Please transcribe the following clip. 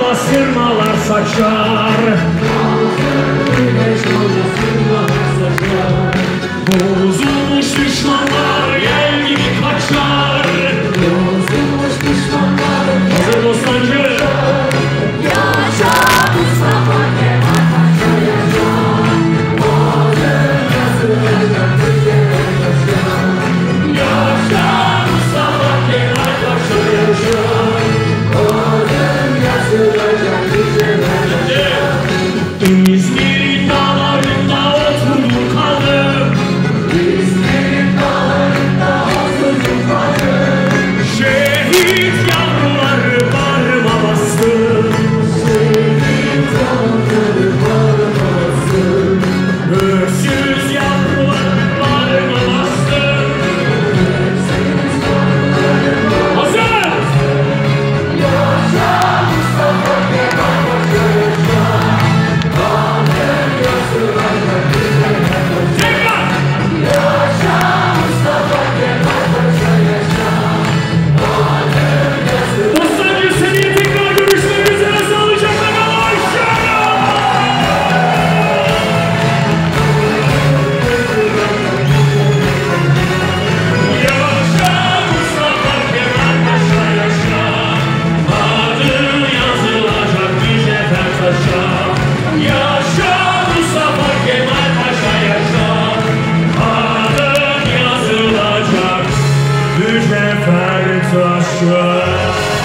sırmalar saçar. Bozulmuş düşmanlar yel gibi kaçar. Hazır Bostancı. Yaşa Mustafa Kemal Paşa yaşa. Adın yazılacak ülkeye yaşa. Yaşa Mustafa Kemal Paşa yaşa. Adın yazılacak ülkeye yaşa. İzmir'in dağlarında oturdu kaldı. İzmir'in dağlarında oturdu kaldı. Şehit yavruları bağrıma bastı. Şehit yavruları bağrıma bastı. Öksüz yavruları bağrıma bastı. Hazır! Yaşa Mustafa Kemal Paşa yaşa. Adın yazılacak ülkeye yaşa. Tekrar! Yaşa Mustafa Kemal Paşa yaşa. Adın yazılacak. Bostancı seneye tekrar görüşmek üzere, sağlıcakla kal. Aşağıya! Yaşa Mustafa Kemal Paşa yaşa. Adın yazılacak bir cefer taşa. Yaşa Mustafa Kemal Paşa yaşa. Adın yazılacak bir cefer taşa.